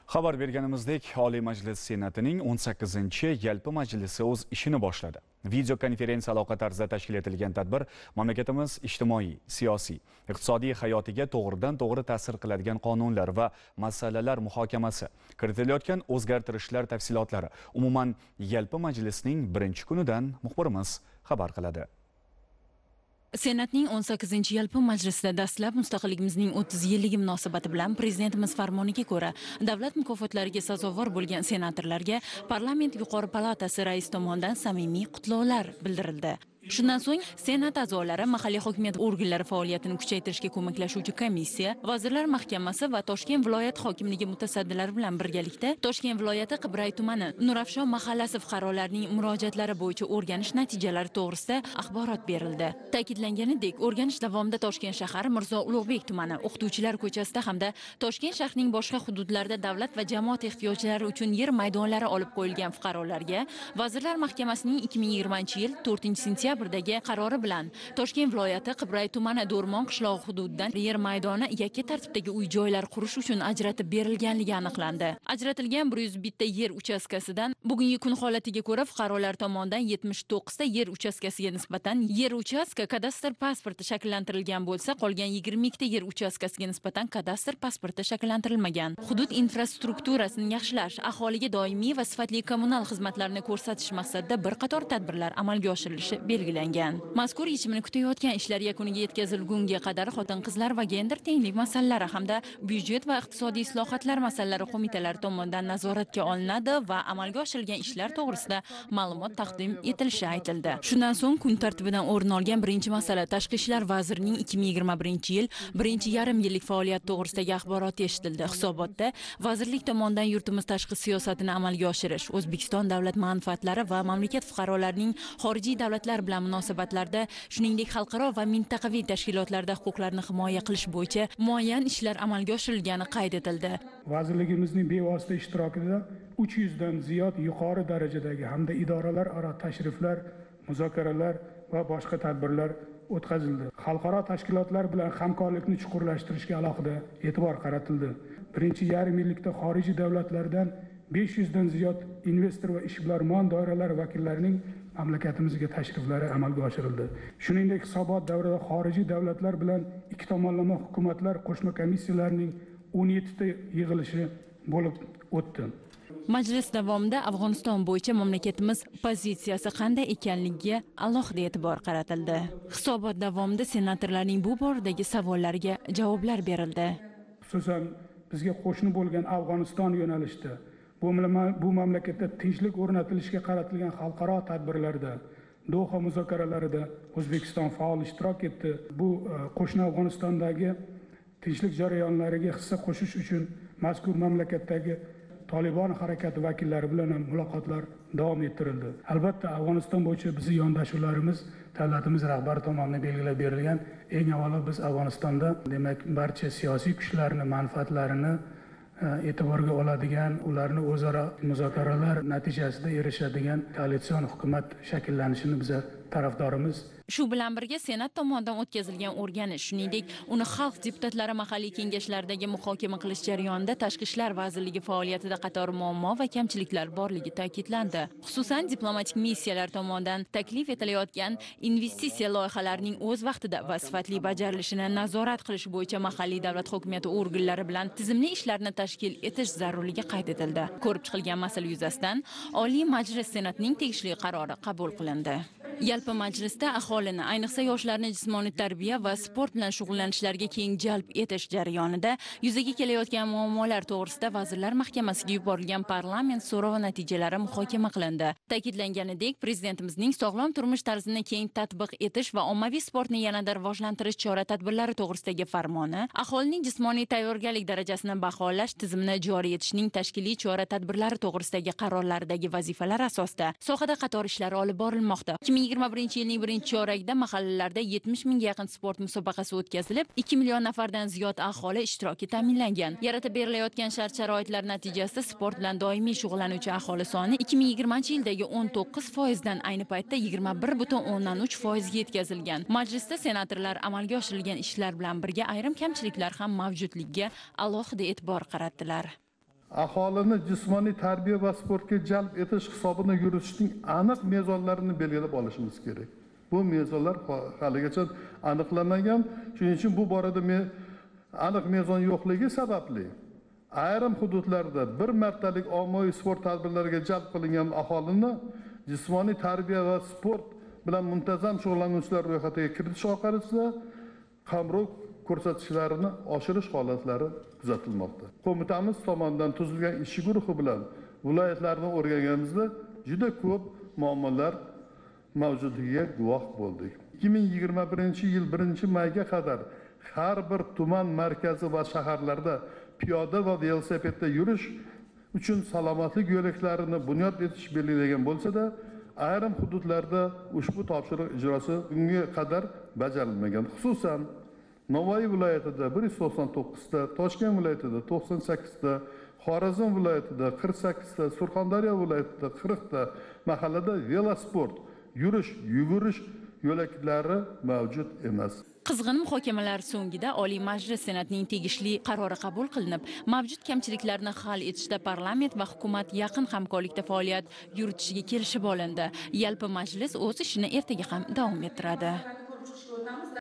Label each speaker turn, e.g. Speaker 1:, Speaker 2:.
Speaker 1: Xabar berganimizdek, Oliy Mажлис Senatининг XVIII yalpi majlisi o'z ishini boshladi. Video konferensiya aloqa tarzida tashkil etilgan tadbir mamlakatimiz ijtimoiy, siyosiy, iqtisodiy hayotiga to'g'ridan-to'g'ri ta'sir qiladigan qonunlar va masalalar muhokamasi, kiritilayotgan o'zgartirishlar tafsilotlari, umuman yalpi majlisning birinchi kunidan muxbirimiz xabar qiladi.
Speaker 2: Senatning 18 yalpi majlisida dastlab mustaqilligimizning 30 yilligi munosabati bilan prezidentimiz farmoniga ko'ra davlat mukofotlariga sazovor bo'lgan senatorlarga parlament yuqori palatasi raisi tomonidan samimiy qutlovlar bildirildi. Shundan so'ng senat a'zolari mahalliy hokimiyat organlari faoliyatini kuchaytirishga ko'maklashuvchi komissiya, vazirlar mahkamasi va Toshkent viloyat hokimligi mutasaddilari bilan birgalikda Toshkent viloyati Qibray tumani Nurafshon mahallasi fuqarolarining murojaatlari bo'yicha o'rganish natijalari to'g'risida axborot berildi. Ta'kidlanganidek, o'rganish davomida Toshkent shahar Mirzo Ulug'bek tumani, O'qituvchilar ko'chasida hamda Toshkent shahrining boshqa hududlarida davlat va jamoat ehtiyojlari uchun yer maydonlari olib qo'yilgan fuqarolarga Vazirlar Mahkamasining 2020-yil 4-sentyabrdagi qarori bilan Toshkent viloyati Qibray tumani Do'rmon qishlog'i hududidan yer maydoni yakka tartibdagi uy-joylar qurish uchun ajratib berilganligi aniqlandi. Ajratilgan 101 ta yer uchastkasidan bugungi kun holatiga ko'ra fuqarolar tomonidan 79 ta yer uchastkasiga nisbatan yer uchastka kadastr pasporti shakllantirilgan bo'lsa, qolgan 22 ta yer uchastkasiga nisbatan kadastr pasporti shakllantirilmagan. Hudud infrastrukturasini yaxshilash, aholiga doimiy va sifatli kommunal xizmatlarni ko'rsatish maqsadida bir qator tadbirlar amalga oshirilishi belgilangan. Mazkur yechimini kutayotgan ishlar yakuniga yetkazilgunga qadar xotin-qizlar va gender tenglik masalalari hamda byudjet va iqtisodiy islohotlar masalalari qo'mitalari tomonidan nazoratga olinadi va amalga oshirilgan ishlar to'g'risida ma'lumot taqdim etilishi aytildi. Shundan so'ng kun tartibidan o'rin olgan birinchi masala Tashqi ishlar vazirining 2021-yil birinchi yarim yillik faoliyat to'g'risidagi axborot eshitildi. Hisobotda vazirlik tomonidan yurtimiz tashqi siyosatini amalga oshirish, O'zbekiston davlat manfaatlari va mamlakat fuqarolarining xorijiy davlatlar bilan munosabatlarda, shuningdek xalqaro va mintaqaviy tashkilotlarda huquqlarni himoya qilish bo'yicha muayyan ishlar amalga oshirilgani qayd etildi.
Speaker 3: Vazirligimizning bevosita ishtirokida 300 dan ziyod yuqori darajadagi hamda idoralararo tashriflar, muzokaralar va boshqa tadbirlar o'tkazildi. Xalqaro tashkilotlar bilan hamkorlikni chuqurlashtirishga alohida e'tibor qaratildi. Birinchi yarim yillikda xorijiy davlatlardan 500 dan ziyod investor va ishbilarmon doiralar vakillarining mamlakatimizga tashriflari amalga oshirildi. Shuningdek, hisobot davrida xorijiy davlatlar bilan ikki tomonlama hukumatlar qo'shma komissiyalarining 17 ta yig'ilishi bo'lib o'tdi.
Speaker 2: Majlis davomida Afg'oniston bo'yicha mamlakatimiz pozitsiyasi qanday ekanligiga alohida e'tibor qaratildi. Hisobot davomida senatorlarning bu boradagi savollariga javoblar berildi.
Speaker 3: Xususan, bizga qo'shni bo'lgan Afg'oniston yo'nalishida bu mamlakatda tinchlik o'rnatilishiga qaratilgan xalqaro tadbirlarda, Doha muzokaralarida O'zbekiston faol ishtirok etdi. Bu qo'shni Afg'onistondagi tinchlik jarayonlariga hissa qo'shish uchun mazkur mamlakatdagi Taliban harakati vakillari bilan muloqotlar davom ettirildi. Albatta, Afg'oniston bo'yicha bizning yondashuvlarimiz davlatimiz rahbari tomonidan belgilab berilgan. Eng avvalo biz Afg'onistonda, demak, barcha siyosiy kuchlarni manfaatlarini e'tiborga oladigan, ularni o'zaro muzokaralar natijasida erishadigan koalitsion hukumat shakllanishini biz tarafdorimiz.
Speaker 2: Shu bilan birga Senat tomonidan o'tkazilgan o'rganish, shuningdek, uni xalq deputatlari mahalliy kengashlaridagi muhokama qilish jarayonida Tashqi ishlar vazirligi faoliyatida qator muammo va kamchiliklar borligi ta'kidlandi. Xususan, diplomatik missiyalar tomonidan taklif etilayotgan investitsiya loyihalarining o'z vaqtida va sifatli bajarilishini nazorat qilish bo'yicha mahalliy davlat hokimiyati organlari bilan tizimli ishlarni tashkil etish zarurligi qayd etildi. Ko'rib chiqilgan masala yuzasidan Oliy Mажлис Senatning tegishli qarori qabul qilindi. Yalpi majlisda aholini, ayniqsa yoshlarni jismoniy tarbiya va sport bilan shug'ullanishlariga keng jalb etish jarayonida yuzaga kelayotgan muammolar to'g'risida Vazirlar Mahkamasiga yuborilgan parlament so'rovi natijalari muhokama qilindi. Ta'kidlanganidek, prezidentimizning sog'lom turmush tarzini keng tatbiq etish va ommaviy sportni yanada rivojlantirish chora-tadbirlari to'g'risidagi farmoni, aholining jismoniy tayyorgarlik darajasini baholash tizimini joriy etishning tashkiliy chora-tadbirlari to'g'risidagi qarorlaridagi vazifalar asosida sohada qator ishlar olib borilmoqda. 2021-yilning birinchi chorakda mahallalarda 70 mingga yaqin sport musobaqasi o'tkazilib, 2 million nafardan ziyod aholi ishtiroki ta'minlangan. Yaratib berilayotgan shart-sharoitlar natijasida sport bilan doimiy shug'ullanuvchi aholi soni 2020-yildagi 19% dan ayni paytda 21,3% ga yetkazilgan. Majlisda senatorlar amalga oshirilgan ishlar bilan birga ayrim kamchiliklar ham mavjudligiga alohida e'tibor qaratdilar.
Speaker 4: aholini jismoniy tarbiya va sportga jalb etish hisobini yuritishning aniq mezonlarini belgilab olishimiz kerak. Bu mezonlar haligacha aniqlanmagan. Shuning uchun bu borada aniq mezon yo'qligi sababli ayrim hududlarda bir martalik ommaviy sport tadbirlariga jalb qilingan aholini jismoniy tarbiya va sport bilan muntazam shug'ullanuvchilar ro'yxatiga kiritish orqali qamrov ko'rsatkichlarini oshirish holatlari kuzatilmoqda. Qo'mitamiz tomonidan tuzilgan ish guruhi bilan viloyatlarni o'rganganimizda juda ko'p muammolar mavjudligiga guvoh bo'ldik. 2021-yil 1-mayga qadar har bir tuman markazi va shaharlarda piyoda va velosipedda yurish uchun salomatlik yo'laklarini bunyod etish belgilangan bo'lsa-da, ayrim hududlarda ushbu topshiriq ijrosi bunga qadar bajarilmagan. Xususan, Navoiy viloyatida 199 ta, Toshkent viloyatida 98 ta, Xorazm viloyatida 48 ta, Surxondaryo viloyatida 40 ta mahallada velosport, yurish, yugurish yo'laklari mavjud emas.
Speaker 2: Qizg'in muhokamalar so'ngida Oliy Majlis Senatining tegishli qarori qabul qilinib, mavjud kamchiliklarni hal etishda parlament va hukumat yaqin hamkorlikda faoliyat yuritishiga kelishib olindi. Yalpi majlis o'z ishini ertaga ham davom ettiradi.